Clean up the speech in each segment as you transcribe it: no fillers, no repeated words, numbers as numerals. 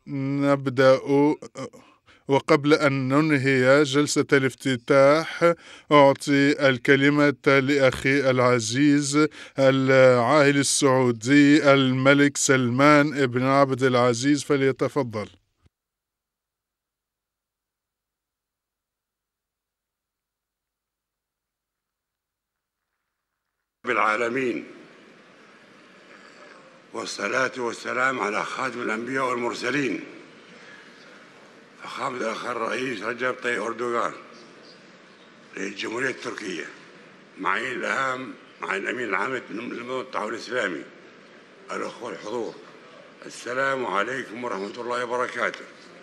نبدأ. وقبل أن ننهي جلسة الافتتاح أعطي الكلمة لأخي العزيز العاهل السعودي الملك سلمان بن عبد العزيز، فليتفضل. بالعالمين، والصلاة والسلام على خاتم الأنبياء والمرسلين، فخامة الأخ الرئيس رجب طيب أردوغان رئيس الجمهورية التركية، معين الأهم مع الأمين العام لمنظمة التعاون الإسلامي، الأخوة الحضور، السلام عليكم ورحمة الله وبركاته.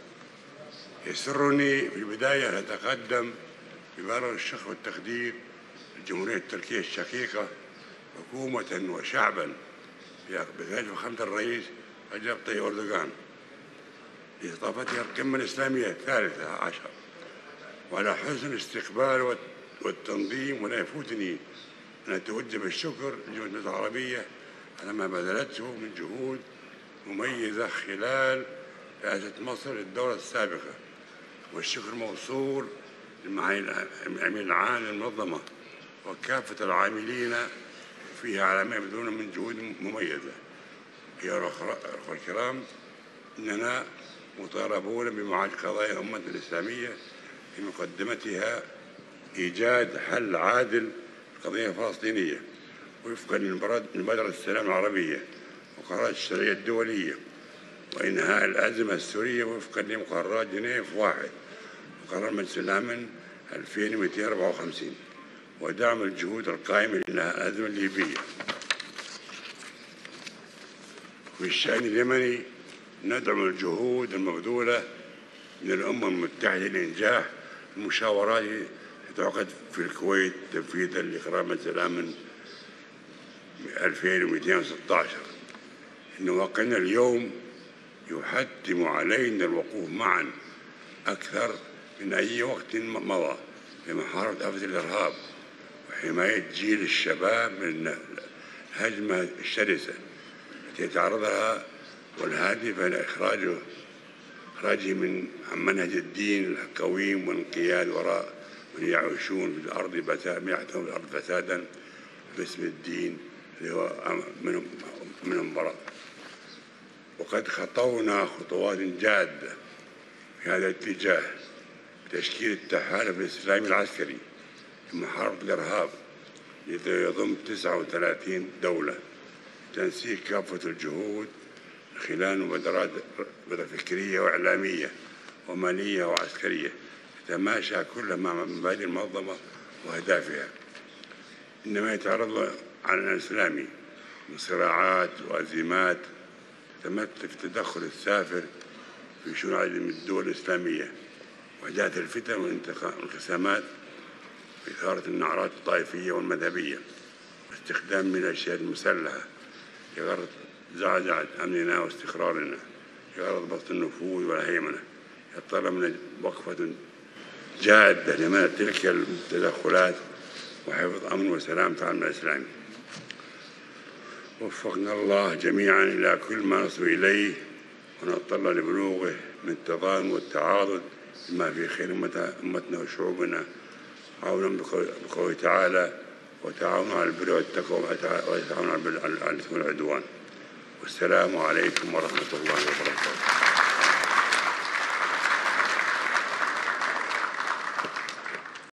يسرني في البداية أن أتقدم ببالغ الشكر والتقدير للجمهورية التركية الشقيقة حكومة وشعبا بقيادة فخامة الرئيس رجب طيب أردوغان لاستضافتها القمة الإسلامية الثالثة عشر، وعلى حسن الاستقبال والتنظيم. ولا يفوتني أن أتوجه بالشكر للجمهورية العربية على ما بذلته من جهود مميزة خلال رئاسة مصر للدورة السابقة، والشكر موصول للأمين العام للمنظمة وكافة العاملين فيها على ما يبذلون من جهود مميزة. أيها الأخوة الكرام، إننا مطالبون بمعالجة قضايا الأمة الإسلامية في مقدمتها إيجاد حل عادل للقضية الفلسطينية وفقا لمبادرة السلام العربية وقرارات الشرعية الدولية، وإنهاء الأزمة السورية وفقا لمقررات جنيف 1 وقرار مجلس الأمن 2254، ودعم الجهود القائمة لإنهاء الأزمة الليبية. في الشأن اليمني ندعم الجهود المبذولة من الأمم المتحدة لإنجاح المشاورات تعقد في الكويت تنفيذا لقرار مجلس الأمن 2216. إن واقعنا اليوم يحتم علينا الوقوف معا أكثر من أي وقت مضى لمحاربة آفة الإرهاب وحماية جيل الشباب من الهجمة الشرسة التي يتعرضها، والهادف إلى إخراجه من منهج الدين القويم والانقياد وراء من يعيشون في الأرض يحتمون في الأرض فسادا باسم الدين اللي هو منهم براء. وقد خطونا خطوات جادة في هذا الاتجاه بتشكيل التحالف الإسلامي العسكري لمحاربة الإرهاب يضم 39 دولة، تنسيق كافة الجهود خلال مبادرات فكرية وإعلامية ومالية وعسكرية تتماشى كل مع مبادئ المنظمة وأهدافها. إنما يتعرض على الإسلامي من صراعات وأزمات تتمثل في التدخل السافر في شؤون عديد من الدول الإسلامية وإحداث الفتن والانقسامات وإثارة النعرات الطائفية والمذهبية واستخدام الميليشيات المسلحة لغرض زعزعة أمننا واستقرارنا لغرض بسط النفوذ والهيمنة. يتطلب وقفة جادة لمنع تلك التدخلات وحفظ أمن وسلام في العالم الإسلامي. وفقنا الله جميعا إلى كل ما نصل إليه، ونتطلع لبلوغه من التضامن والتعاضد بما في خير أمتنا وشعوبنا، عونا بقوله تعالى: وتعاونوا على البر والتقوى وتعاونوا على الإثم والعدوان. والسلام عليكم ورحمة الله وبركاته.